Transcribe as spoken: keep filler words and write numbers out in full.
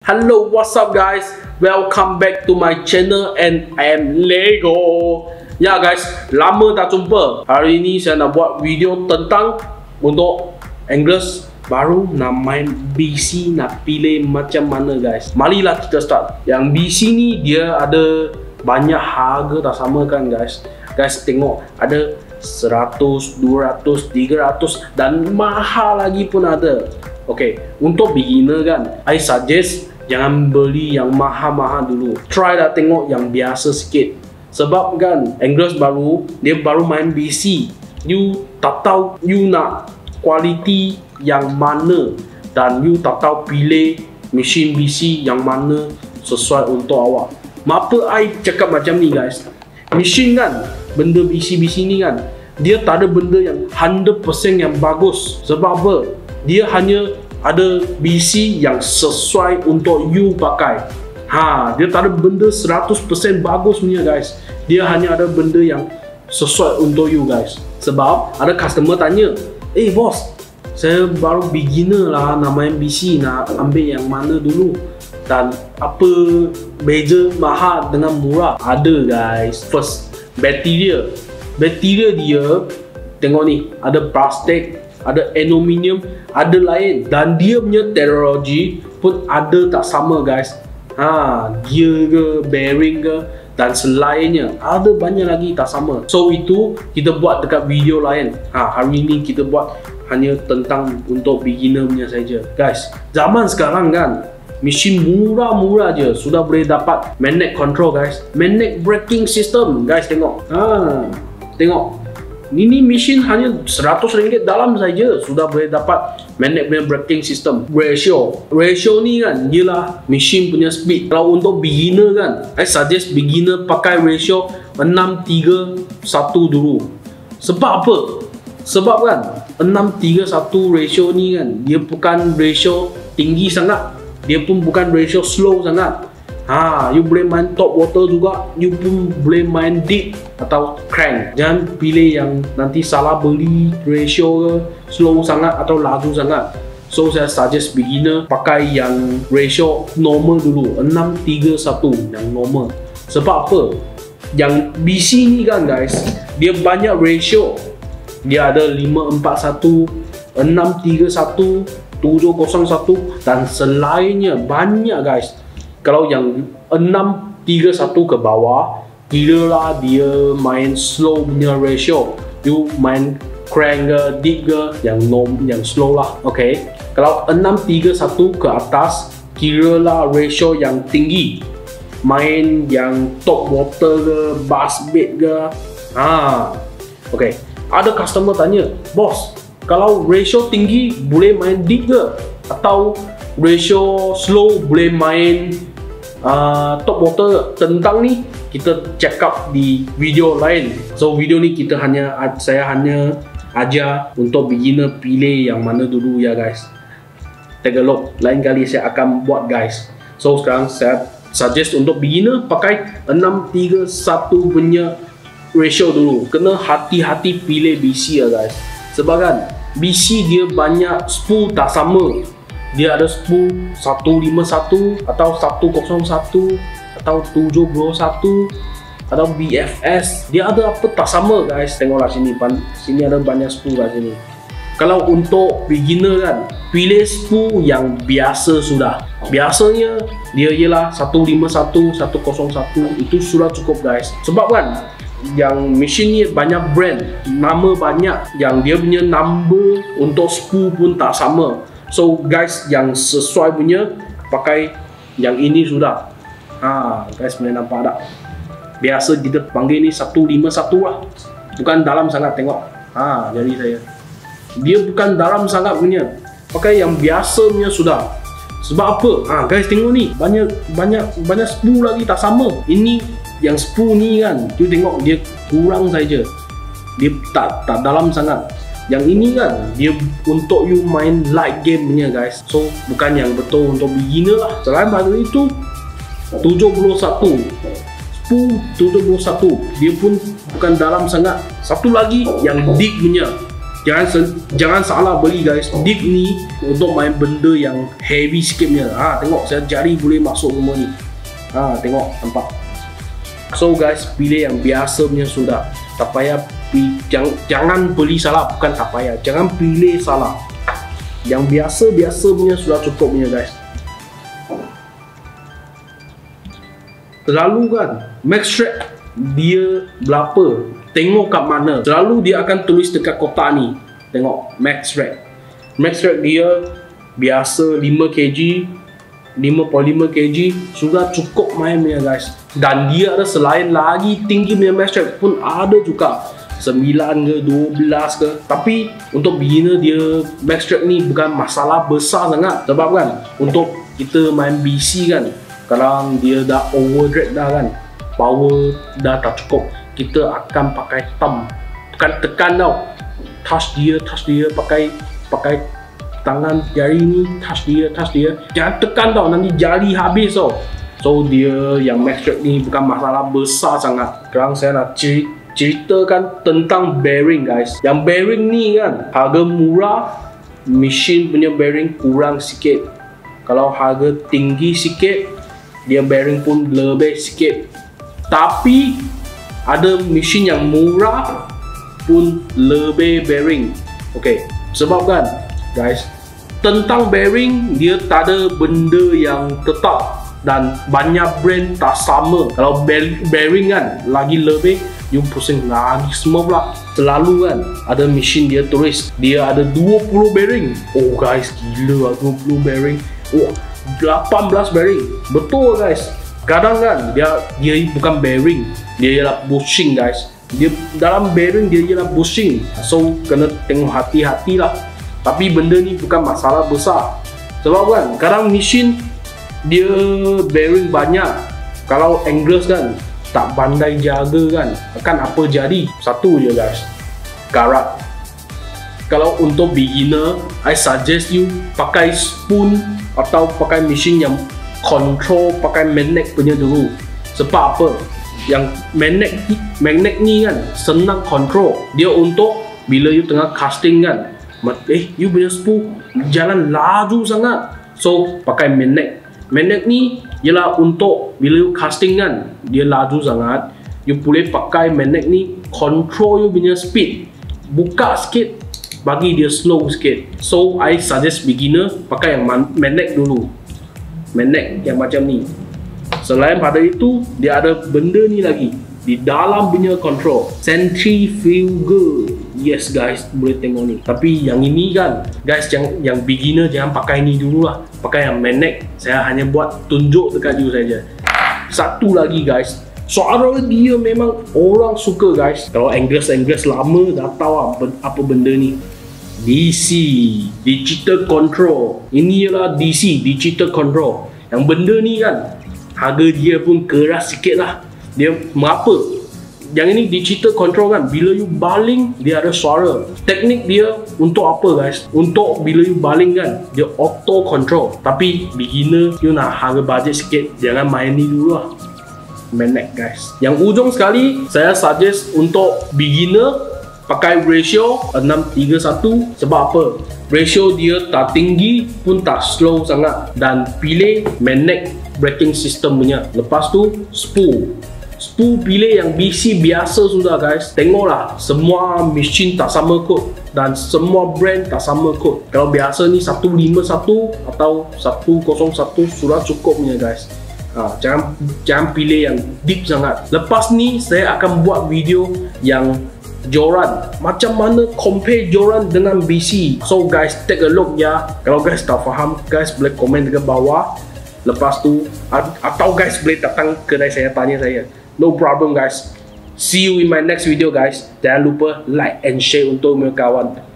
Hello, what's up guys? Welcome back to my channel and I am Lego. Ya guys, lama tak jumpa. Hari ini saya nak buat video tentang untuk English baru nak main B C, nak pilih macam mana guys. Marilah kita start. Yang B C ni dia ada banyak harga tak sama kan guys. Guys tengok ada seratus, dua ratus, tiga ratus dan mahal lagi pun ada. Okay, untuk beginner kan, I suggest jangan beli yang mahal-mahal dulu. Try dah tengok yang biasa sikit. Sebab kan English baru, dia baru main B C. You tak tahu you nak kualiti yang mana dan you tak tahu pilih mesin B C yang mana sesuai untuk awak. Mapa I cakap macam ni guys. Mesin kan, benda B C B C ni kan, dia tak ada benda yang one hundred percent yang bagus. Sebab apa? Dia hanya ada B C yang sesuai untuk you pakai. Ha, dia tak ada benda seratus percent bagus punya guys. Dia hanya ada benda yang sesuai untuk you guys. Sebab ada customer tanya, "Eh bos, saya baru beginner lah nak main B C, nak ambil yang mana dulu? Dan apa beza mahal dengan murah?" Ada guys. First, bakteria. Bakteria dia, tengok ni, ada plastik, ada aluminium, ada lain, dan dia punya teknologi pun ada tak sama guys. Ha, gear ke, bearing ke, dan selainnya ada banyak lagi tak sama. So itu kita buat dekat video lain. Ha, hari ini kita buat hanya tentang untuk beginner punya saja guys. Zaman sekarang kan, mesin murah-murah je sudah boleh dapat magnet control guys, magnet braking system guys. Tengok, ha, tengok. Ini mesin hanya seratus ringgit dalam saja sudah boleh dapat magnet punya braking system. Ratio, ratio ni kan ialah mesin punya speed. Kalau untuk beginner kan, I suggest beginner pakai ratio enam tiga satu dulu. Sebab apa? Sebab kan enam tiga satu ratio ni kan, dia bukan ratio tinggi sangat, dia pun bukan ratio slow sangat. Ha, you boleh main top water juga, you pun boleh main deep atau crank. Jangan pilih yang nanti salah beli ratio ke, slow sangat atau laju sangat. So saya suggest beginner pakai yang ratio normal dulu, enam tiga satu yang normal. Sebab apa? Yang B C ni kan guys, dia banyak ratio. Dia ada lima empat satu, enam tiga satu, tujuh kosong satu dan selainnya banyak guys. Kalau yang enam tiga satu ke bawah, kira lah dia main slow punya ratio. You main crank ke, deep ke, yang norm, yang slow lah. Okay. Kalau enam tiga satu ke atas, kira lah ratio yang tinggi. Main yang top water ke, bass beat ke. Ha. Okay. Ada customer tanya, "Bos, kalau ratio tinggi boleh main deep ke? Atau ratio slow boleh main Uh, top water?" Tentang ni kita check up di video lain. So video ni kita hanya saya hanya ajar untuk beginner pilih yang mana dulu ya guys. Take a look. Lain kali saya akan buat guys. So sekarang saya suggest untuk beginner pakai enam tiga satu punya ratio dulu. Kena hati-hati pilih B C ya guys. Sebab kan B C dia banyak spool tak sama. Dia ada spool seratus lima puluh satu atau seratus satu atau tujuh puluh satu atau B F S. Dia ada apa tak sama guys. Tengoklah sini, sini ada banyak spool kat sini. Kalau untuk beginner kan, pilih spool yang biasa sudah. Biasanya dia ialah seratus lima puluh satu, seratus satu, itu sudah cukup guys. Sebab kan yang mesin ni banyak brand, nama banyak, yang dia punya number untuk spool pun tak sama. So guys, yang sesuai punya pakai yang ini sudah. Ha, guys boleh nampak tak? Biasa kita panggil ni seratus lima puluh satu lah. Bukan dalam sangat, tengok. Ha, jadi saya. Dia bukan dalam sangat punya. Pakai yang biasa punya sudah. Sebab apa? Ha, guys tengok ni, banyak banyak banyak spool lagi tak sama. Ini yang spool ni kan, you tengok dia kurang saja. Dia tak tak dalam sangat. Yang ini kan dia untuk you main light game punya guys. So bukan yang betul untuk beginner lah. Selain pada itu tujuh puluh satu, spool tujuh puluh satu, dia pun bukan dalam sangat. Satu lagi yang deep punya, Jangan jangan salah beli guys. Deep ni untuk main benda yang heavy sikit punya. Ha, tengok saya jari boleh masuk semua ni. Ha, tengok nampak. So guys, pilih yang biasa punya sudah. Tak payah jangan, jangan beli salah, bukan tak payah. Jangan pilih salah. Yang biasa-biasa punya sudah cukup punya guys. Lalu kan, max track dia berapa? Tengok kat mana. Selalu dia akan tulis dekat kotak ni. Tengok max rack. Max rack dia biasa lima kilogram, lima koma lima kilogram sudah cukup main punya guys. Dan dia ada selain lagi tinggi punya max rack pun ada juga. sembilan ke dua belas ke. Tapi untuk beginner dia max rack ni bukan masalah besar sangat. Sebab kan untuk kita main B C kan, kadang dia dah overdrag dah kan, power dah tak cukup, kita akan pakai thumb, bukan tekan tau, touch dia, touch dia, pakai pakai tangan jari ni, touch dia, touch dia, jangan tekan tau, nanti jari habis tau. So dia yang max track ni bukan masalah besar sangat. Sekarang saya nak ceritakan tentang bearing guys. Yang bearing ni kan harga murah, mesin punya bearing kurang sikit. Kalau harga tinggi sikit, dia bearing pun lebih sikit. Tapi ada mesin yang murah pun lebih bearing. Okay, sebab kan guys, tentang bearing dia tak ada benda yang tetap dan banyak brand tak sama. Kalau bearing kan lagi lebih, you pusing lagi semua pula. Selalu kan ada mesin dia tulis dia ada dua puluh bearing. Oh guys, gila lah dua puluh bearing. Oh, lapan belas bearing. Betul guys. Kadang kan dia dia bukan bearing, dia ialah bushing guys. Dia dalam bearing dia ialah bushing. So kena tengok hati-hati lah. Tapi benda ni bukan masalah besar. Sebab kan kadang mesin dia bearing banyak, kalau anglers kan tak pandai jaga kan, akan apa jadi? Satu je guys, karat. Kalau untuk beginner, I suggest you pakai spoon atau pakai mesin yang control pakai magnet punya dulu. Sebab apa? Yang magnet magnet ni kan senang control. Dia untuk bila you tengah casting kan, eh you punya spoon jalan laju sangat, so pakai magnet. Magnet ni ialah untuk bila you casting kan dia laju sangat, you boleh pakai magnet ni control you punya speed. Buka sikit, bagi dia slow sikit. So I suggest beginner pakai yang magnet dulu, magnet yang macam ni. Selain pada itu, dia ada benda ni lagi di dalam punya control, centrifugal. Yes guys, boleh tengok ni. Tapi yang ini kan guys, yang yang beginner jangan pakai ni dulu lah, pakai yang magnet. Saya hanya buat tunjuk dekat you saja. Satu lagi guys, suara dia memang orang suka guys. Kalau anglers-anglers lama dah tahu apa, apa benda ni. D C, digital control. Ini ialah D C, digital control. Yang benda ni kan harga dia pun keras sikit lah. Dia mengapa? Yang ini digital control kan, bila you baling dia ada suara. Teknik dia untuk apa guys? Untuk bila you baling kan dia auto control. Tapi beginner you nak harga budget sikit, jangan main ni dulu lah, magnet guys. Yang ujung sekali saya suggest untuk beginner pakai ratio enam tiga satu. Sebab apa? Ratio dia tak tinggi pun tak slow sangat. Dan pilih magnet braking system punya. Lepas tu spool. Spool pilih yang B C biasa sudah guys. Tengoklah, semua mesin tak sama kod dan semua brand tak sama kod. Kalau biasa ni seratus lima puluh satu atau seratus satu sudah cukup punya guys. Ha, jangan jangan pilih yang deep sangat. Lepas ni saya akan buat video yang joran, macam mana compare joran dengan B C. So guys, take a look ya. Kalau guys tak faham, guys boleh komen dekat bawah. Lepas tu atau guys boleh datang kedai saya tanya saya. No problem guys. See you in my next video guys. Jangan lupa like and share untuk semua kawan.